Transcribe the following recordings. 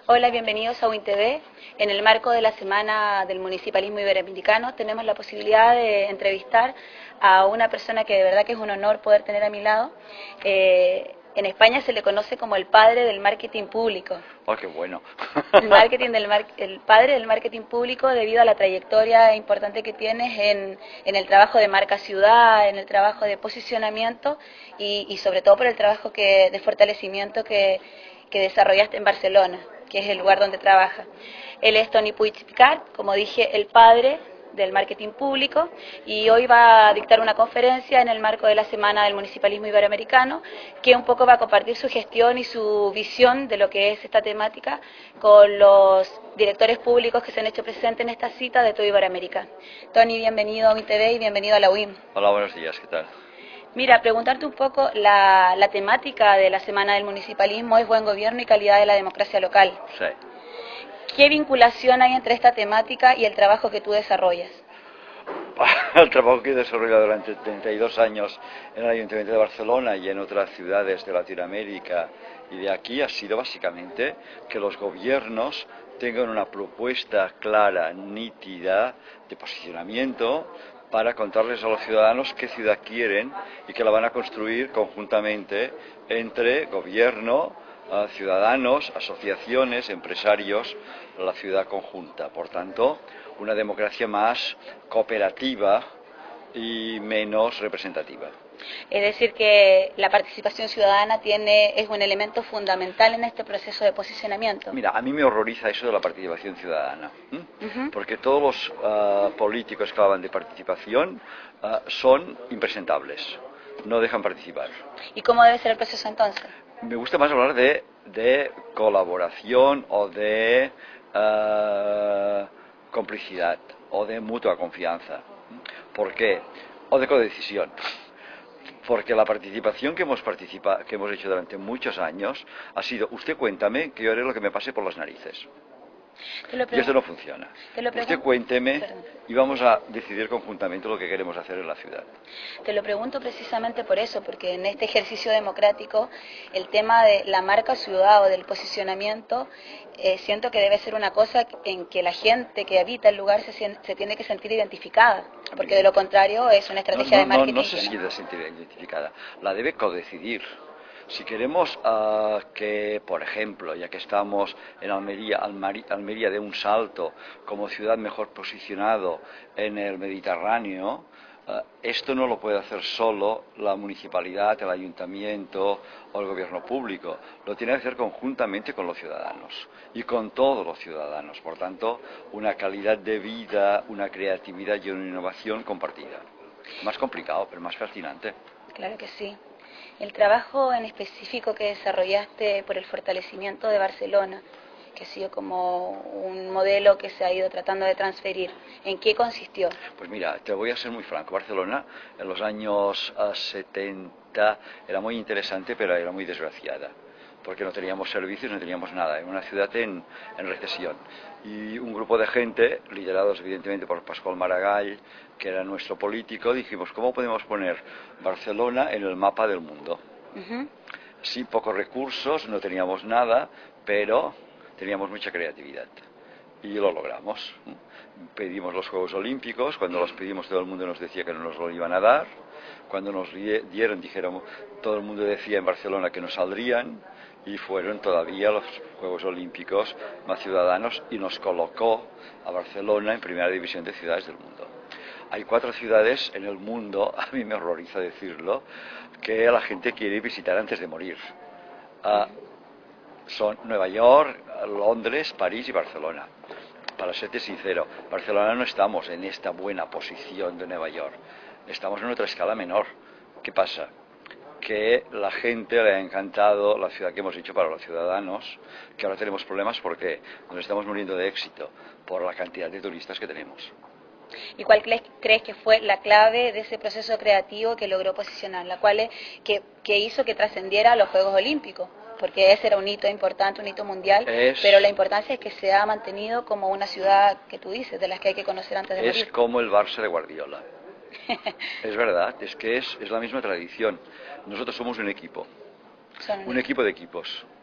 Hola, bienvenidos a WinTV. En el marco de la Semana del Municipalismo Iberoamericano tenemos la posibilidad de entrevistar a una persona que de verdad que es un honor poder tener a mi lado. En España se le conoce como el padre del marketing público. ¡Oh, qué bueno! El padre del marketing público, debido a la trayectoria importante que tienes en el trabajo de marca ciudad, en el trabajo de posicionamiento y sobre todo por el trabajo de fortalecimiento que desarrollaste en Barcelona, que es el lugar donde trabaja. Él es Toni Puig-Picart, como dije, el padre del marketing público, y hoy va a dictar una conferencia en el marco de la Semana del Municipalismo Iberoamericano, que un poco va a compartir su gestión y su visión de lo que es esta temática con los directores públicos que se han hecho presentes en esta cita de todo Iberoamérica. Toni, bienvenido a WinTV y bienvenido a la UIM. Hola, buenos días, ¿qué tal? Mira, preguntarte un poco, la temática de la Semana del Municipalismo es buen gobierno y calidad de la democracia local. Sí. ¿Qué vinculación hay entre esta temática y el trabajo que tú desarrollas? El trabajo que he desarrollado durante 32 años en el Ayuntamiento de Barcelona y en otras ciudades de Latinoamérica y de aquí ha sido básicamente que los gobiernos tengan una propuesta clara, nítida, de posicionamiento para contarles a los ciudadanos qué ciudad quieren y que la van a construir conjuntamente entre gobierno, ciudadanos, asociaciones, empresarios, la ciudad conjunta. Por tanto, una democracia más cooperativa y menos representativa. Es decir, que la participación ciudadana es un elemento fundamental en este proceso de posicionamiento. Mira, a mí me horroriza eso de la participación ciudadana, porque todos los políticos que hablan de participación son impresentables, no dejan participar. ¿Y cómo debe ser el proceso entonces? Me gusta más hablar de colaboración o de complicidad o de mutua confianza. ¿Por qué? O de codecisión. Porque la participación que hemos hecho durante muchos años ha sido, usted cuéntame que yo haré lo que me pase por las narices. Y eso no funciona. Usted cuénteme y vamos a decidir conjuntamente lo que queremos hacer en la ciudad. Te lo pregunto precisamente por eso, porque en este ejercicio democrático el tema de la marca ciudad o del posicionamiento siento que debe ser una cosa en que la gente que habita el lugar se tiene que sentir identificada, porque de lo contrario es una estrategia de marketing. No se siente sentir identificada, la debe codecidir. Si queremos que, por ejemplo, ya que estamos en Almería dé un salto como ciudad mejor posicionado en el Mediterráneo, esto no lo puede hacer solo la municipalidad, el ayuntamiento o el gobierno público, lo tiene que hacer conjuntamente con los ciudadanos y con todos los ciudadanos. Por tanto, una calidad de vida, una creatividad y una innovación compartida. Más complicado, pero más fascinante. Claro que sí. El trabajo en específico que desarrollaste por el fortalecimiento de Barcelona, que ha sido como un modelo que se ha ido tratando de transferir, ¿en qué consistió? Pues mira, te voy a ser muy franco. Barcelona en los años 70 era muy interesante, pero era muy desgraciada, porque no teníamos servicios, no teníamos nada. Era una ciudad en recesión. Y un grupo de gente, liderados evidentemente por Pasqual Maragall, que era nuestro político, dijimos, ¿cómo podemos poner Barcelona en el mapa del mundo? Sí, pocos recursos, no teníamos nada, pero teníamos mucha creatividad. Y lo logramos. Pedimos los Juegos Olímpicos, cuando los pedimos todo el mundo nos decía que no nos lo iban a dar. Cuando nos dieron, dijéramos, todo el mundo decía en Barcelona que no saldrían, y fueron todavía los Juegos Olímpicos más ciudadanos y nos colocó a Barcelona en primera división de ciudades del mundo. Hay 4 ciudades en el mundo, a mí me horroriza decirlo, que la gente quiere visitar antes de morir. Son Nueva York, Londres, París y Barcelona. Para serte sincero, Barcelona no estamos en esta buena posición de Nueva York, estamos en otra escala menor. ¿Qué pasa? Que la gente le ha encantado la ciudad que hemos hecho para los ciudadanos, que ahora tenemos problemas porque nos estamos muriendo de éxito por la cantidad de turistas que tenemos. ¿Y cuál crees que fue la clave de ese proceso creativo que logró posicionar, la cual que hizo que trascendiera a los Juegos Olímpicos? Porque ese era un hito importante, un hito mundial, pero la importancia es que se ha mantenido como una ciudad que tú dices, de las que hay que conocer antes de morir. Es como el Barça de Guardiola. Es verdad, es que es la misma tradición. Nosotros somos un equipo, un equipo de equipos.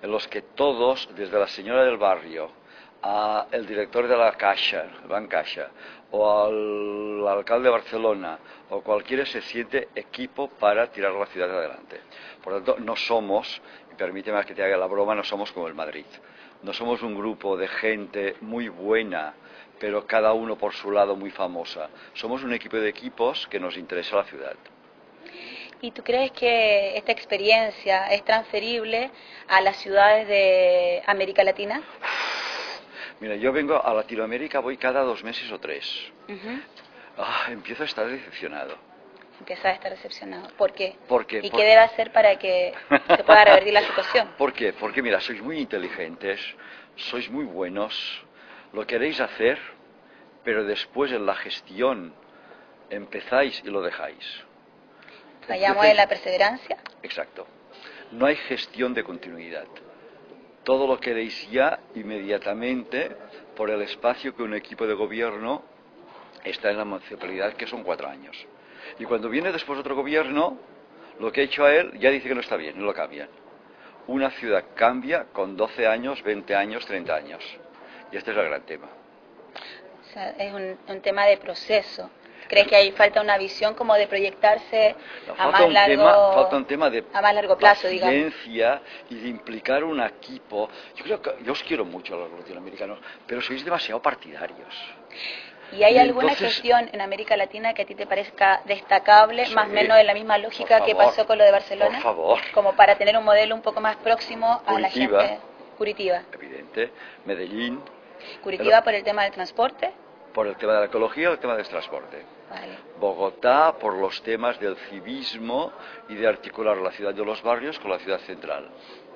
en los que todos, desde la señora del barrio, a el director de la Caixa, el Banc Caixa, o al alcalde de Barcelona, o cualquiera, se siente equipo para tirar la ciudad adelante. Por lo tanto, no somos, y permíteme que te haga la broma, no somos como el Madrid. No somos un grupo de gente muy buena, pero cada uno por su lado muy famosa. Somos un equipo de equipos que nos interesa la ciudad. ¿Y tú crees que esta experiencia es transferible a las ciudades de América Latina? Mira, yo vengo a Latinoamérica, voy cada 2 meses o 3. Ujú. Empiezo a estar decepcionado. Empiezas a estar decepcionado. ¿Por qué? ¿Por qué? ¿Y qué debe hacer para que se pueda revertir la situación? ¿Por qué? Porque mira, sois muy inteligentes, sois muy buenos, lo queréis hacer, pero después en la gestión empezáis y lo dejáis. Fallamos en la perseverancia. Exacto. No hay gestión de continuidad. Todo lo queréis ya inmediatamente por el espacio que un equipo de gobierno está en la municipalidad, que son 4 años. Y cuando viene después otro gobierno, lo que ha hecho a él ya dice que no está bien, y lo cambian. Una ciudad cambia con 12 años, 20 años, 30 años. Y este es el gran tema. O sea, es un tema de proceso. ¿Crees que ahí falta una visión como de proyectarse a más falta un tema de a más largo plazo, digamos? paciencia y de implicar un equipo. Yo creo que yo os quiero mucho a los latinoamericanos, pero sois demasiado partidarios. ¿Y hay Y alguna entonces, gestión en América Latina que a ti te parezca destacable, sí, más o menos de la misma lógica que pasó con lo de Barcelona? Por favor. Como para tener un modelo un poco más próximo a la Curitiba, gente. Curitiba. evidente. Medellín. Curitiba por el tema del transporte. Por el tema de la ecología o el tema del transporte. Vale. Bogotá por los temas del civismo y de articular la ciudad de los barrios con la ciudad central.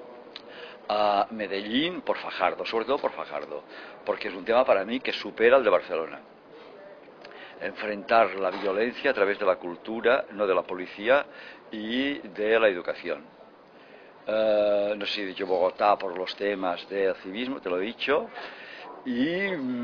Medellín por Fajardo, sobre todo por Fajardo, porque es un tema para mí que supera el de Barcelona. Enfrentar la violencia a través de la cultura, no de la policía, y de la educación. No sé si he dicho Bogotá por los temas del civismo, te lo he dicho. Y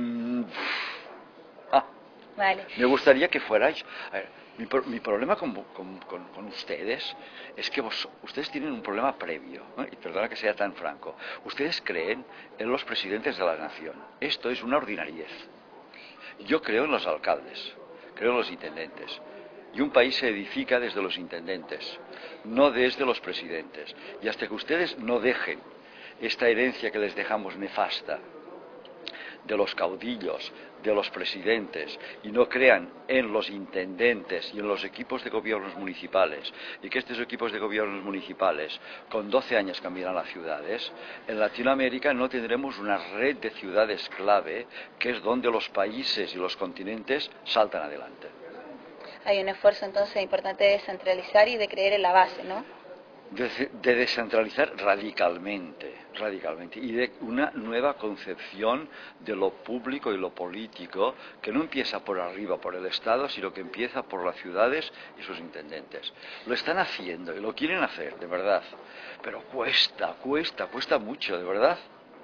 Vale. me gustaría que fuerais. A ver, mi problema con ustedes es que ustedes tienen un problema previo, ¿no? Y perdona que sea tan franco. Ustedes creen en los presidentes de la nación. Esto es una ordinariez. Yo creo en los alcaldes, creo en los intendentes. Y un país se edifica desde los intendentes, no desde los presidentes. Y hasta que ustedes no dejen esta herencia que les dejamos nefasta de los caudillos, de los presidentes, y no crean en los intendentes y en los equipos de gobiernos municipales, y que estos equipos de gobiernos municipales con 12 años cambiarán las ciudades, en Latinoamérica no tendremos una red de ciudades clave, que es donde los países y los continentes saltan adelante. Hay un esfuerzo entonces importante de descentralizar y de creer en la base, ¿no? De descentralizar radicalmente, y de una nueva concepción de lo público y lo político, que no empieza por arriba, por el Estado, sino que empieza por las ciudades y sus intendentes. Lo están haciendo y lo quieren hacer, de verdad, pero cuesta mucho, de verdad.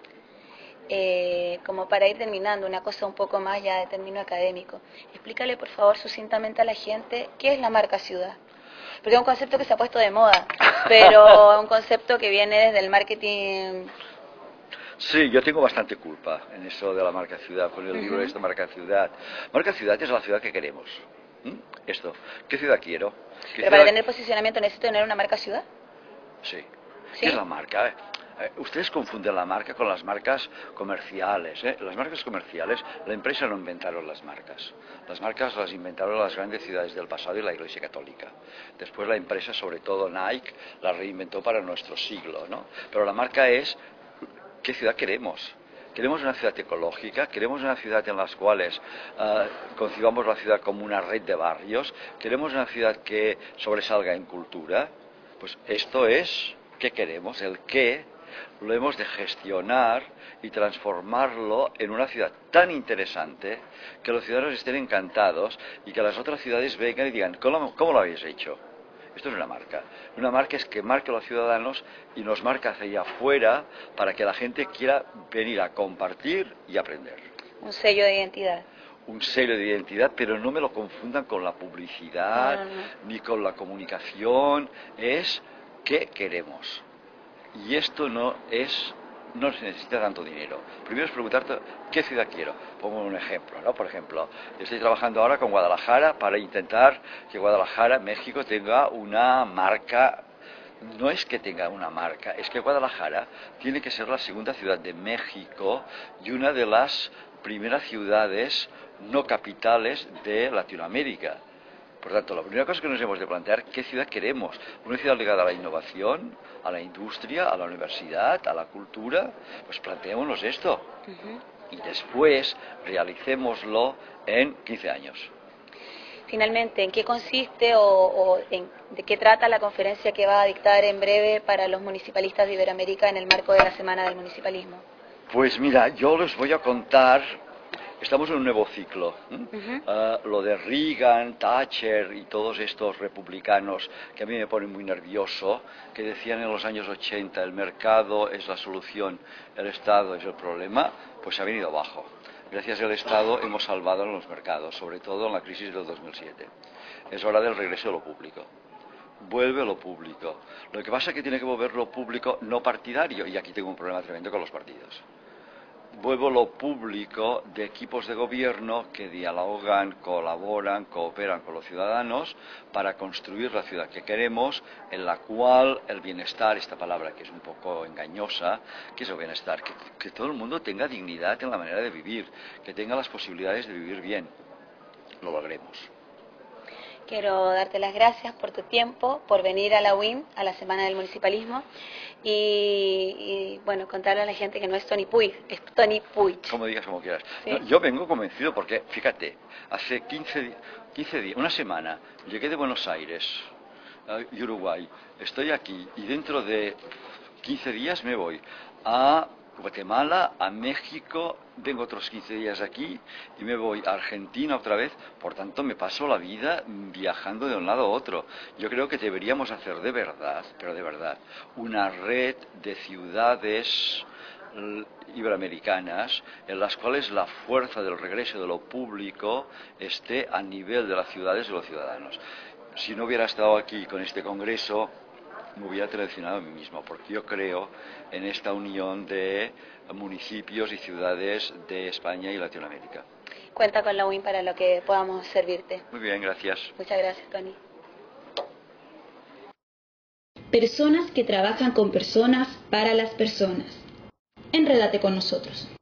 Como para ir terminando, una cosa un poco más ya de término académico, explícale por favor sucintamente a la gente qué es la marca ciudad. Porque es un concepto que se ha puesto de moda, pero un concepto que viene desde el marketing. Sí, yo tengo bastante culpa en eso de la marca ciudad, con el libro de esta marca ciudad. Marca ciudad es la ciudad que queremos. Esto, ¿qué ciudad quiero? Pero para tener posicionamiento necesito tener una marca ciudad. Sí. ¿Sí? ¿Qué es la marca? Ustedes confunden la marca con las marcas comerciales. Las marcas comerciales, la empresa no inventaron las marcas. Las marcas las inventaron las grandes ciudades del pasado y la Iglesia Católica. Después la empresa, sobre todo Nike, la reinventó para nuestro siglo, ¿no? Pero la marca es, ¿qué ciudad queremos? Queremos una ciudad ecológica, queremos una ciudad en las cuales concibamos la ciudad como una red de barrios, queremos una ciudad que sobresalga en cultura. Pues esto es, ¿qué queremos? El qué lo hemos de gestionar y transformarlo en una ciudad tan interesante que los ciudadanos estén encantados y que las otras ciudades vengan y digan, ¿cómo lo habéis hecho? Esto es una marca es que marque a los ciudadanos y nos marca hacia allá afuera para que la gente quiera venir a compartir y aprender. Un sello de identidad. Un sello de identidad, pero no me lo confundan con la publicidad No. ni con la comunicación, es ¿qué queremos? Y esto no se necesita tanto dinero. Primero es preguntarte qué ciudad quiero. Pongo un ejemplo, ¿no? Por ejemplo, estoy trabajando ahora con Guadalajara para intentar que Guadalajara, México, tenga una marca. No es que tenga una marca, es que Guadalajara tiene que ser la segunda ciudad de México y una de las primeras ciudades no capitales de Latinoamérica. Por tanto, la primera cosa que nos hemos de plantear, ¿qué ciudad queremos? ¿Una ciudad ligada a la innovación, a la industria, a la universidad, a la cultura? Pues planteémonos esto. Y después realicémoslo en 15 años. Finalmente, ¿en qué consiste de qué trata la conferencia que va a dictar en breve para los municipalistas de Iberoamérica en el marco de la Semana del Municipalismo? Pues mira, yo les voy a contar. Estamos en un nuevo ciclo. Lo de Reagan, Thatcher y todos estos republicanos que a mí me ponen muy nervioso, que decían en los años 80 el mercado es la solución, el Estado es el problema, pues se ha venido abajo. Gracias al Estado hemos salvado en los mercados, sobre todo en la crisis del 2007. Es hora del regreso de lo público. Vuelve lo público. Lo que pasa es que tiene que volver lo público no partidario, y aquí tengo un problema tremendo con los partidos. Vuelvo lo público de equipos de gobierno que dialogan, colaboran, cooperan con los ciudadanos para construir la ciudad que queremos, en la cual el bienestar, esta palabra que es un poco engañosa, ¿qué es el bienestar? Que todo el mundo tenga dignidad en la manera de vivir, que tenga las posibilidades de vivir bien. Lo logremos. Quiero darte las gracias por tu tiempo, por venir a la UIM, a la Semana del Municipalismo, y bueno, contarle a la gente que no es Toni Puig, es Toni Puig. Como digas, como quieras. ¿Sí? No, yo vengo convencido porque, fíjate, hace 15 días, una semana, llegué de Buenos Aires, Uruguay, estoy aquí y dentro de 15 días me voy a Guatemala, a México, vengo otros 15 días aquí y me voy a Argentina otra vez. Por tanto, me paso la vida viajando de un lado a otro. Yo creo que deberíamos hacer de verdad, pero de verdad, una red de ciudades iberoamericanas en las cuales la fuerza del regreso de lo público esté a nivel de las ciudades y de los ciudadanos. Si no hubiera estado aquí con este congreso, me hubiera traicionado a mí mismo, porque yo creo en esta unión de municipios y ciudades de España y Latinoamérica. Cuenta con la UIM para lo que podamos servirte. Muy bien, gracias. Muchas gracias, Toni. Personas que trabajan con personas para las personas. Enrédate con nosotros.